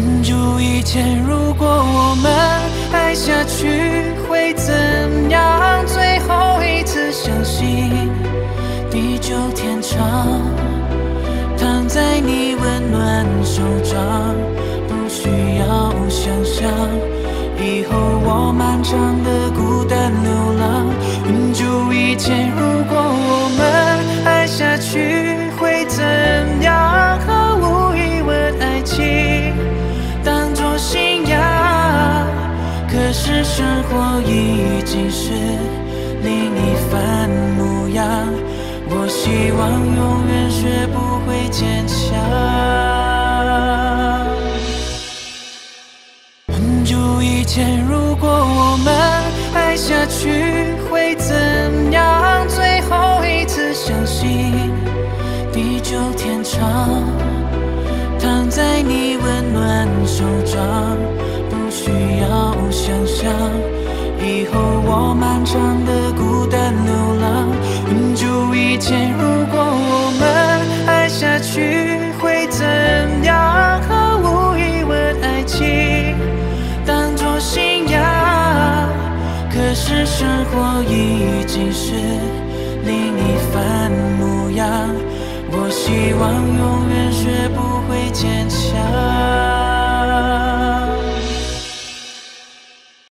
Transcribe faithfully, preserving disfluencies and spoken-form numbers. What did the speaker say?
就以前，如果我们爱下去会怎样？最后一次相信，地久天长，躺在你温暖手掌，不需要想象，以后我漫长的孤单流浪。就以前，如果我们爱下去会怎样？毫无疑问，爱情当作信仰，可是生活已经是另一番模样。我希望永远学不会坚强。很久以前，如果我们爱下去会怎样？最后一次相信，地久天长，躺在你温暖手掌，不需要想象，以后我漫长的孤单流浪。很久以前，如果我们爱下去会怎样？毫无疑问，爱情当作信仰，可是生活已经是另一番模样。我希望永远学不会坚强。